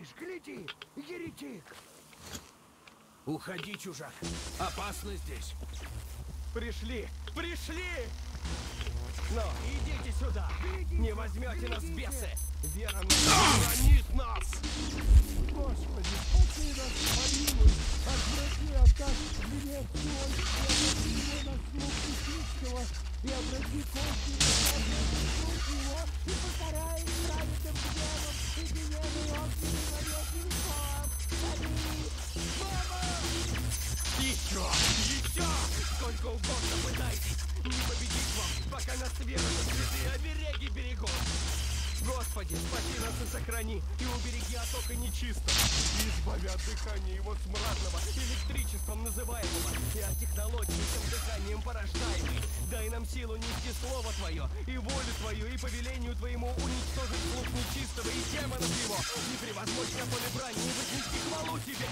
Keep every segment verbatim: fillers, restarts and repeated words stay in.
делаешь? Гляди, еретик! Уходи, чужак. Опасно здесь. Пришли! Пришли! Но идите сюда! Глядите, Не возьмете нас, глядите. бесы! Вера наша хранит нас! Господи, спаси нас, помилуй, отврати от нас гнев свой, и обрати его на слуг Исичского, и обрати кости на слуг его, и покарай праведным гневом, и гневом огненным на веки веков. Аминь. Мама! Еще! Еще! Сколько угодно пытайтесь! Не победить вам, пока нас вера на святые обереги берегут! Господи, спаси нас и сохрани, и убереги от ока нечистого, и избави от дыхания его смрадного, электричеством называемого, и от технологий тем дыханием порождаемой. Дай нам силу нести слово Твое, и волю Твою, и по велению Твоему уничтожить слуг нечистого и демонов его, и превозмочь на поле брани, и вознести хвалу Тебе!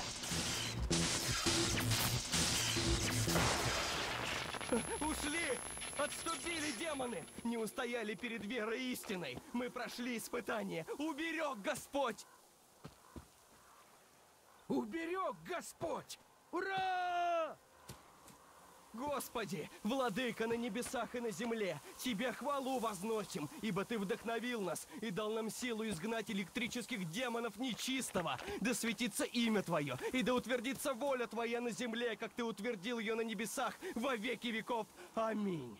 Ушли! Отступили демоны! Не устояли перед верой истиной! Мы прошли испытание! Уберег Господь! Уберег Господь! Ура! Господи, Владыка на небесах и на земле, Тебе хвалу возносим, ибо Ты вдохновил нас и дал нам силу изгнать электрических демонов нечистого. Да светится имя Твое, и да утвердится воля Твоя на земле, как Ты утвердил ее на небесах во веки веков. Аминь.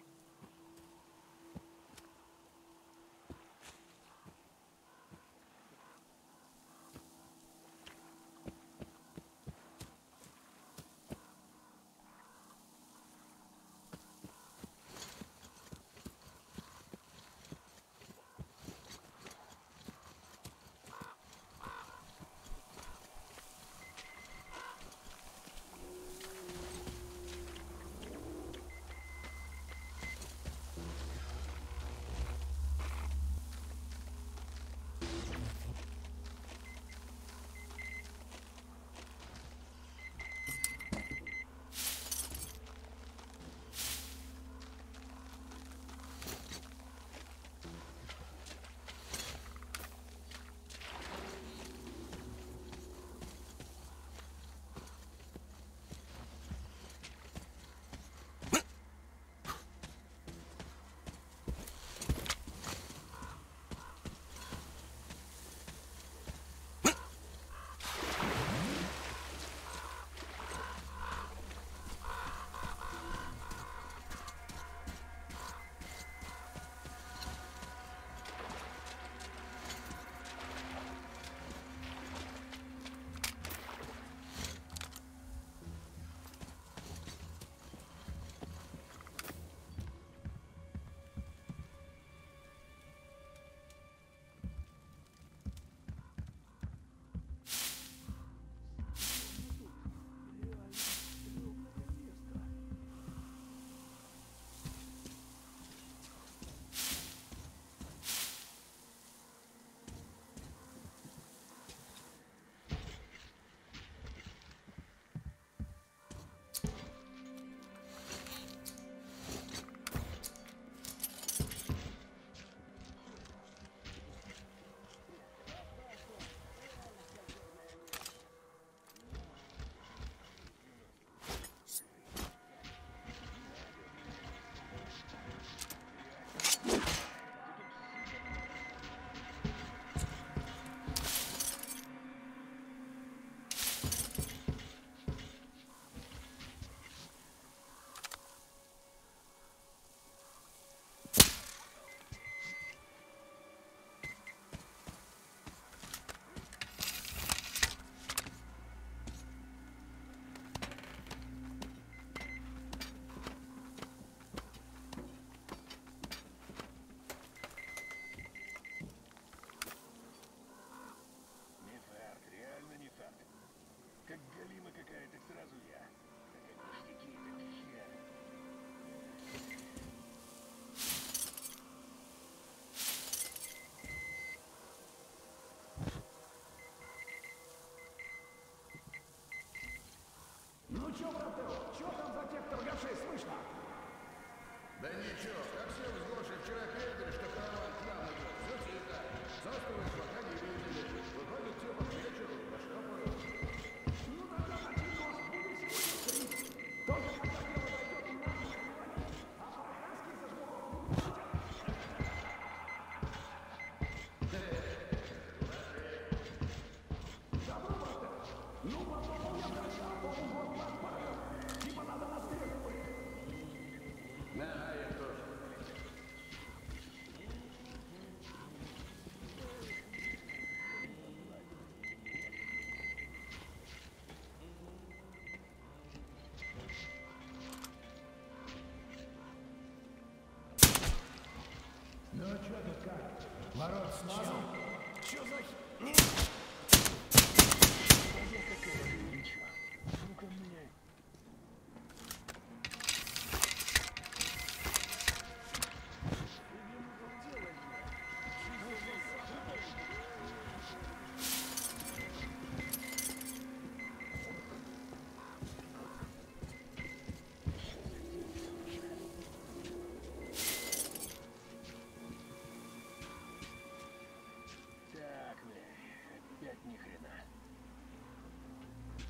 Ну чё, брателло, чё там за тех торгашей слышно? Да ничего, как все с Гошей вчера передали, что караван к нам идет. Все тихо. Застроить пока не видели. Выходит, типа к вечеру Ну чё тут как? Ворот смазал? Чё за х... Ну-ка мне. Так, бля, опять ни хрена.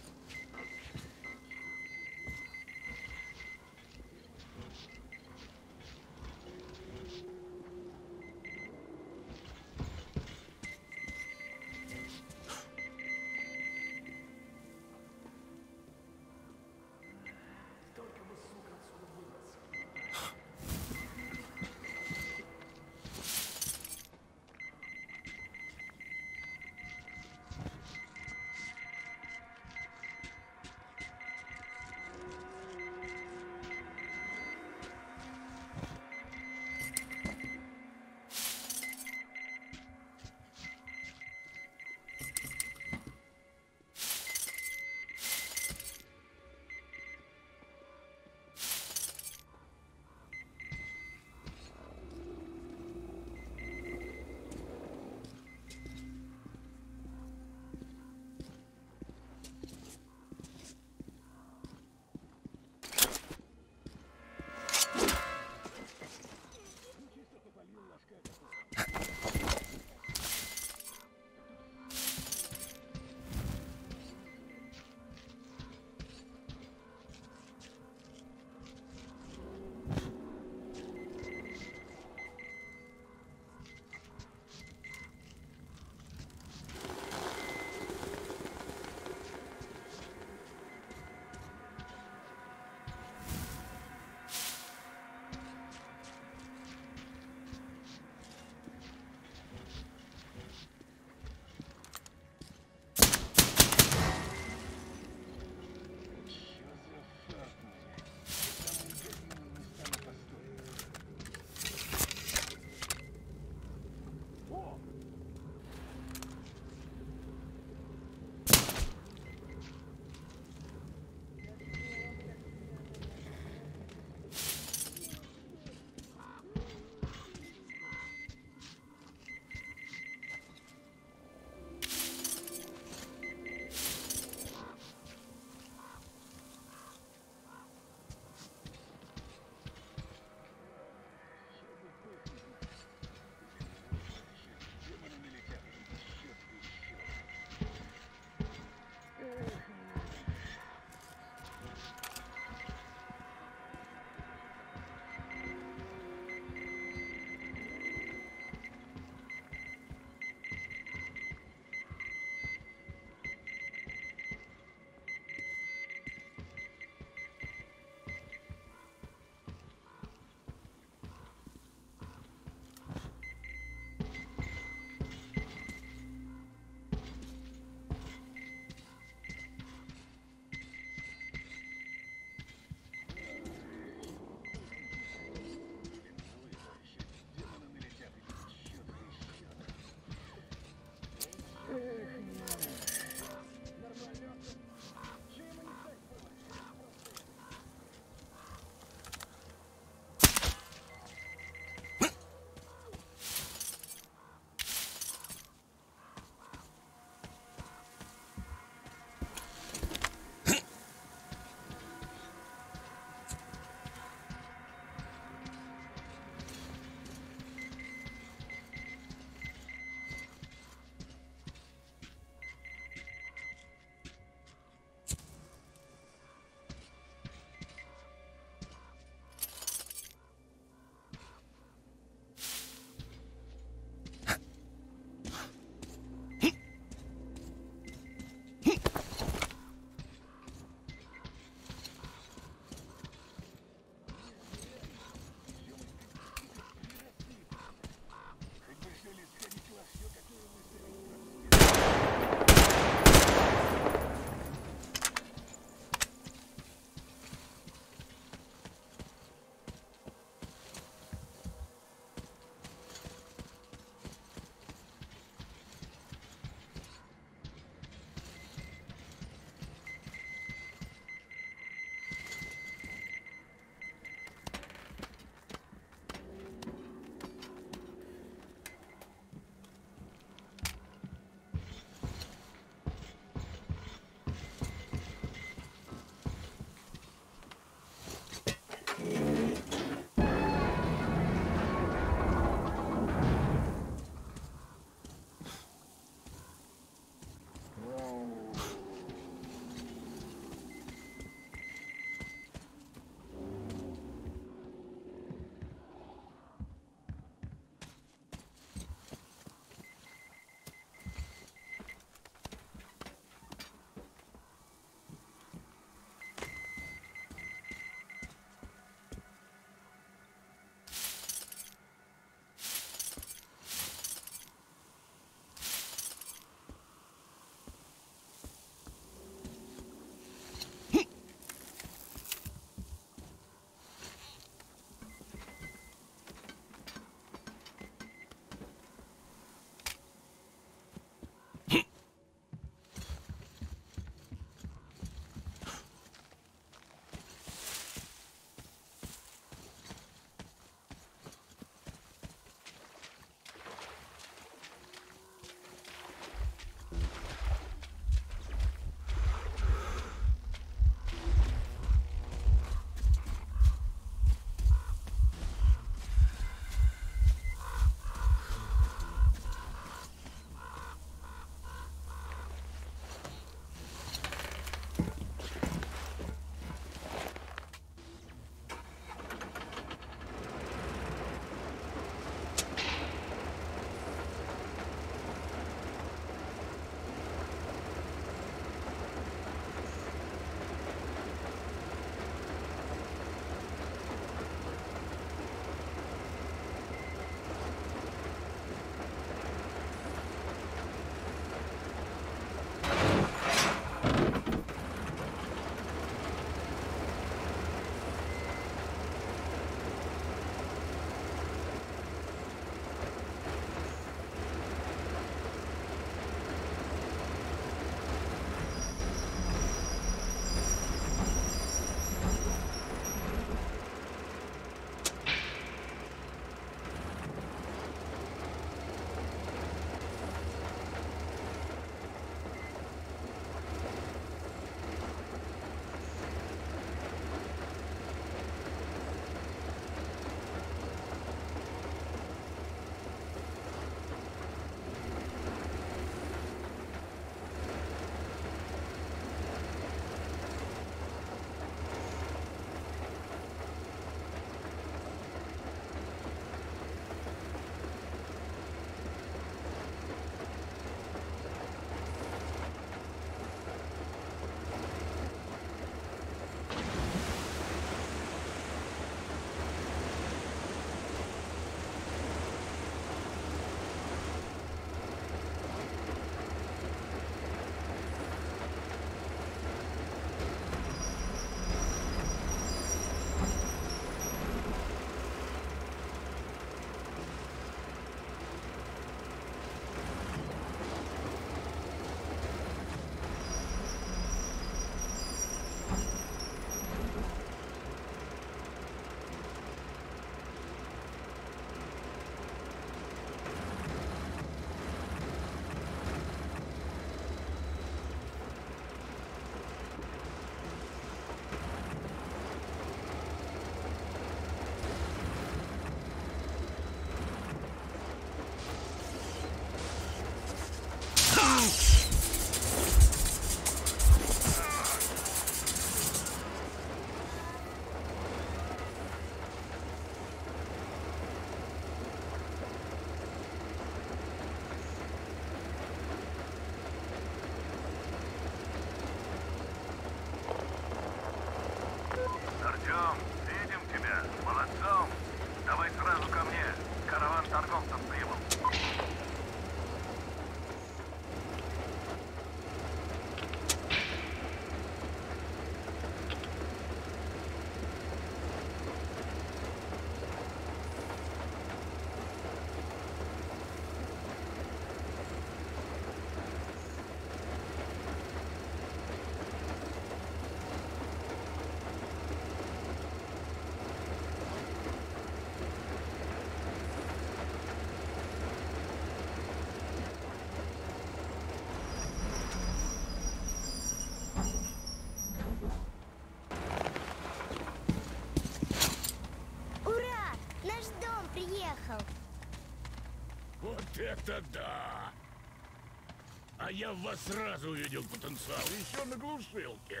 это да! А я в вас сразу увидел потенциал, еще на глушилке.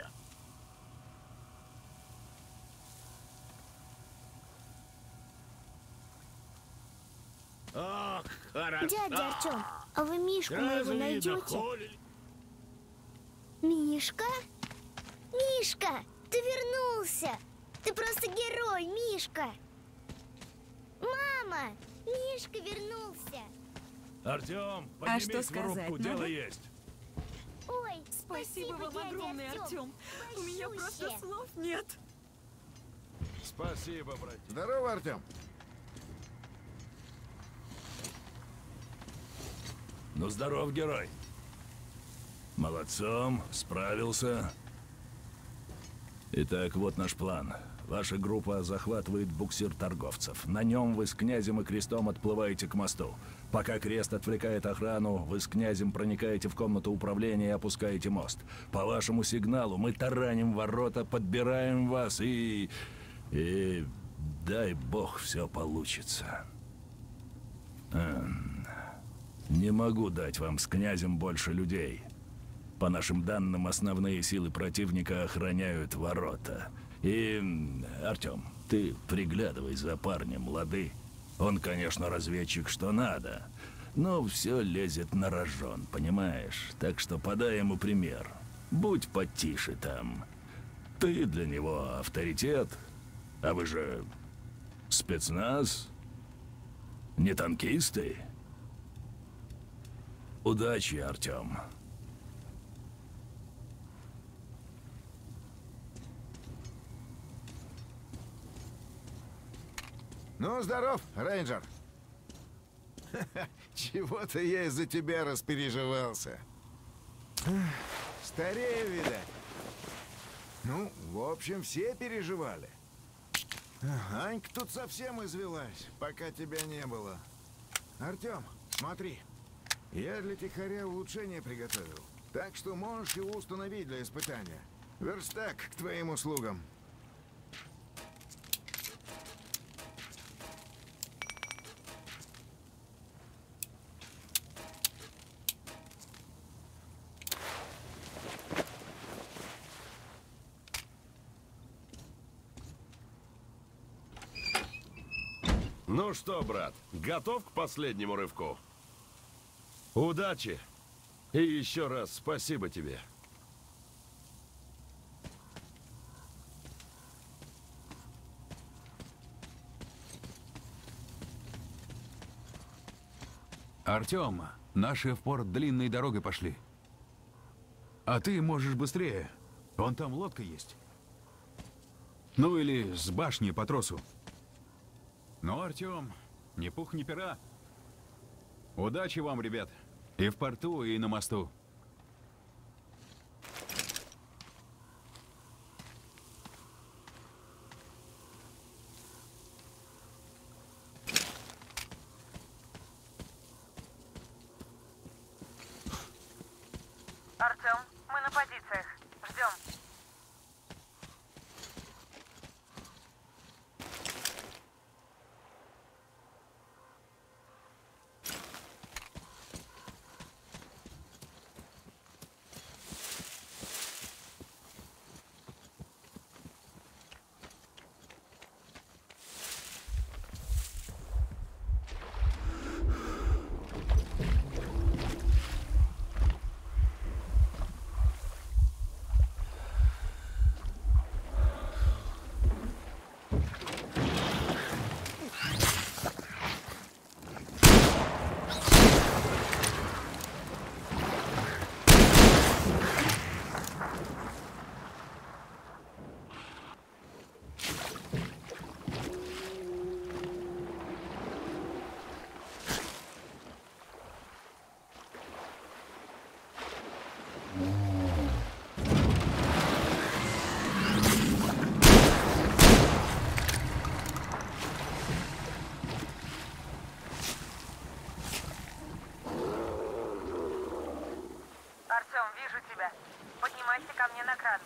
Ах, хорошо! Дядя Артем, а вы Мишку моего Сразу видно, найдете? холили. Мишка? Мишка, ты вернулся! Ты просто герой, Мишка! Мама! Мишка вернулся! Артем, А поднимись что в сказать рубку, дело надо? есть. Ой, Спасибо вам дядя огромное, Артем. Артем. У меня просто Большущее. слов нет. Спасибо, братья. Здорово, Артем. Ну, здоров, герой. Молодцом, справился. Итак, вот наш план. Ваша группа захватывает буксир торговцев. На нем вы с князем и крестом отплываете к мосту. Пока крест отвлекает охрану, вы с князем проникаете в комнату управления и опускаете мост. По вашему сигналу мы тараним ворота, подбираем вас и... И... дай бог, все получится. Эм, Не могу дать вам с князем больше людей. По нашим данным, основные силы противника охраняют ворота. И, Артем, ты приглядывай за парнем, лады? Он, конечно, разведчик, что надо, но все лезет на рожон, понимаешь? Так что подай ему пример. Будь потише там. Ты для него авторитет, а вы же спецназ, не танкисты. Удачи, Артем. Ну, здоров, рейнджер. Чего-то я из-за тебя распереживался. Старею, видать. Ну, в общем, все переживали. Анька тут совсем извелась, пока тебя не было. Артем, смотри. Я для тихоря улучшение приготовил. Так что можешь его установить для испытания. Верстак к твоим услугам. Ну что, брат, готов к последнему рывку? Удачи! И еще раз спасибо тебе. Артем, наши в порт длинной дорогой пошли. А ты можешь быстрее. Вон там лодка есть. Ну или с башни по тросу. Ну, Артем, ни пух, ни пера. Удачи вам, ребят. И в порту, и на мосту. Артем, мы на позициях. Ждем. Артем, вижу тебя. Поднимайся ко мне на кран.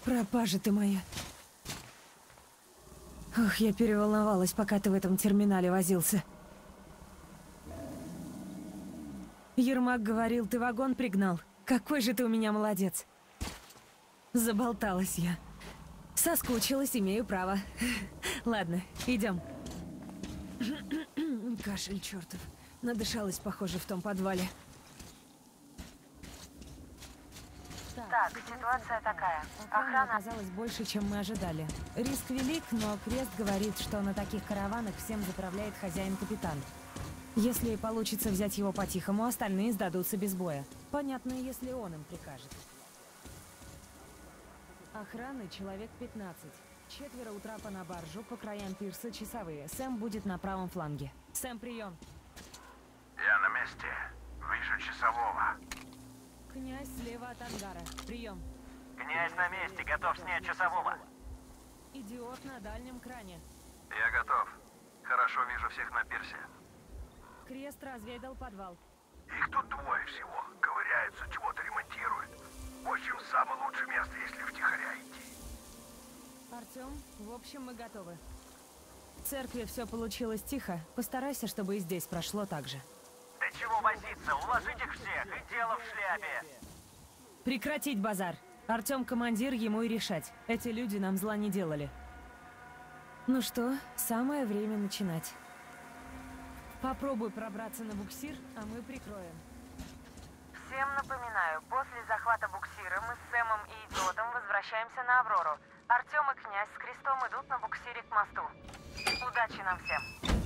Пропажа ты моя. Ох, я переволновалась, пока ты в этом терминале возился. Ермак говорил, ты вагон пригнал. Какой же ты у меня молодец. Заболталась я. Соскучилась, имею право. Ладно, идем. Кашель чертов. Надышалась, похоже, в том подвале. Так, ситуация такая. Охрана Охрана... оказалась больше, чем мы ожидали. Риск велик, но Крест говорит, что на таких караванах всем заправляет хозяин-капитан. Если получится взять его по-тихому, остальные сдадутся без боя. Понятно, если он им прикажет. Охраны человек пятнадцать. Четверо у трапа на баржу, по краям пирса часовые. Сэм будет на правом фланге. Сэм, прием. Я на месте. Вижу часового. Князь слева от ангара. Прием. Князь на месте, готов снять часового. Идиот на дальнем кране. Я готов. Хорошо вижу всех на пирсе. Крест разведал подвал. Их тут двое всего. Ковыряются, чего-то ремонтируют. В общем, самое лучшее место, если втихаря идти. Артем, в общем, мы готовы. В церкви все получилось тихо. Постарайся, чтобы и здесь прошло так же. Да чего возиться? Уложить их всех, и дело в шляпе. Прекратить базар. Артем командир, ему и решать. Эти люди нам зла не делали. Ну что, самое время начинать. Попробуй пробраться на буксир, а мы прикроем. Всем напоминаю, после захвата буксира мы с Сэмом и Идиотом возвращаемся на Аврору. Артем и князь с Крестом идут на буксире к мосту. Удачи нам всем!